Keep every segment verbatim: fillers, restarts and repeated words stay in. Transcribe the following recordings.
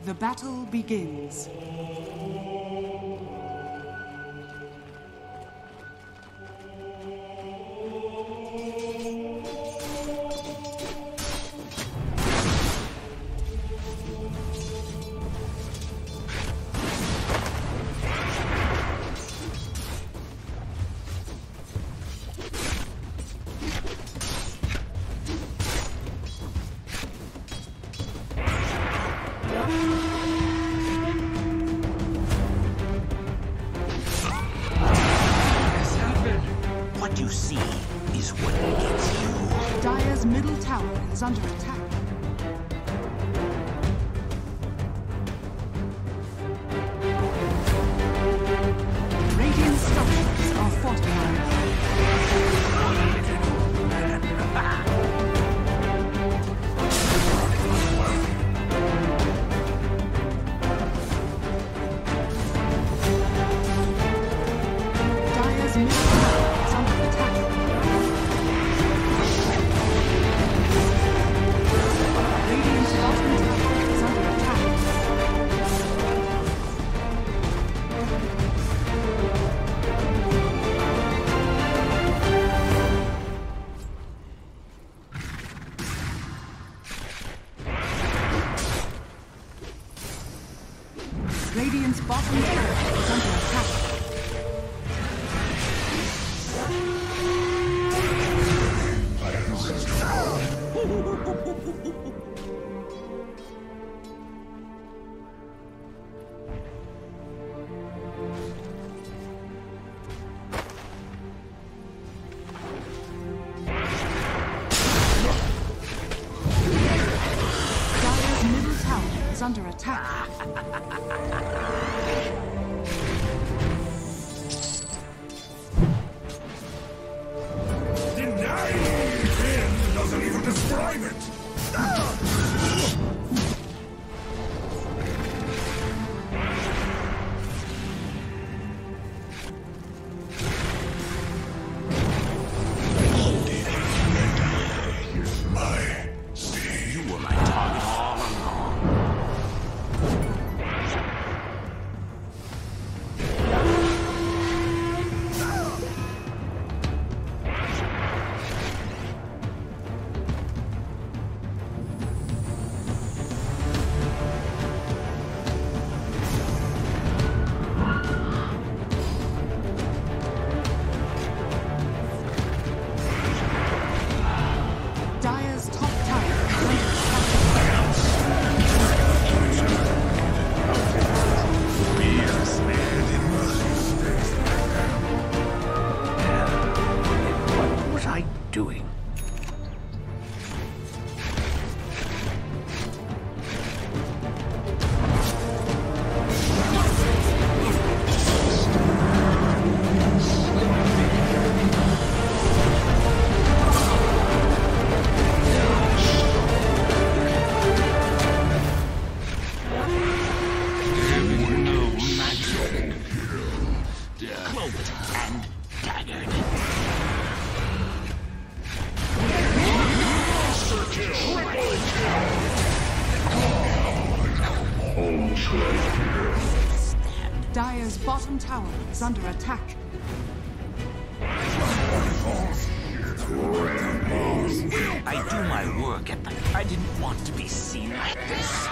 The battle begins. What you see is what gets you. Dire's middle tower is under attack. Radiant structures are fortified. Dire's middle tower is under attack. Radiant's bottom tower is under attack. Radiant's bottom tower is under attack. Dire's middle tower is under attack. Denying him doesn't even describe it! Here's my stage. You were my target all along. Dire's top tower is under attack. What was I doing? Cloaked and daggered. Dire's bottom tower is under attack. I do my work at the... I didn't want to be seen like this.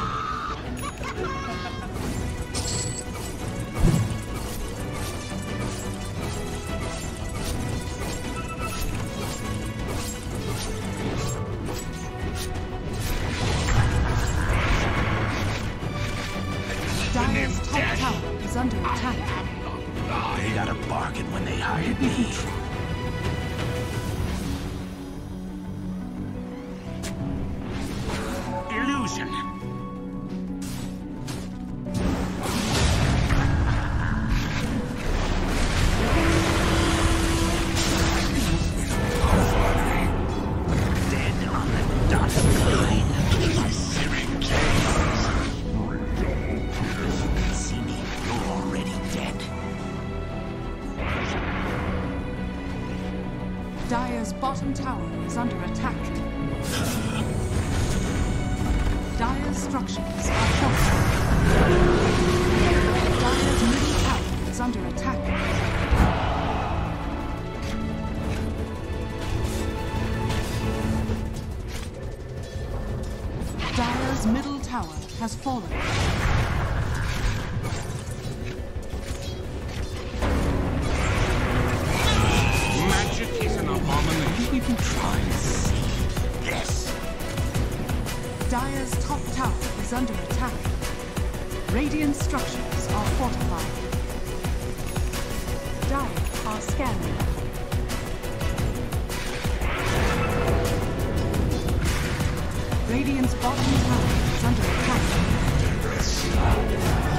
Dire's top tower is under attack. They got a bargain when they hired me. Illusion. Dead on the dotted line. See me, you're already dead. Dire's bottom tower is under attack. Dire's structures are fortified. Dire's middle tower is under attack. Dire's middle tower has fallen. Magic is an abomination. You can try and see. Yes. Dire's top tower is under attack. Radiant structures are fortified. Dire are scanning. Radiant's bottom tower is under attack.